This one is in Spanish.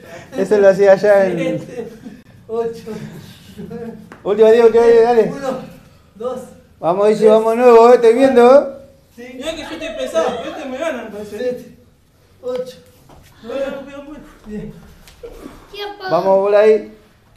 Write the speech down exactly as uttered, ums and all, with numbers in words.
Eso lo hacía allá en... siete, ocho, Última diez, última diez, dale. uno, dos, Vamos, dice, vamos nuevo, ¿eh? Estoy viendo. cinco, Mirá que yo estoy pesado, este me gana, me parece. siete, ocho, nueve, diez. Vamos por ahí.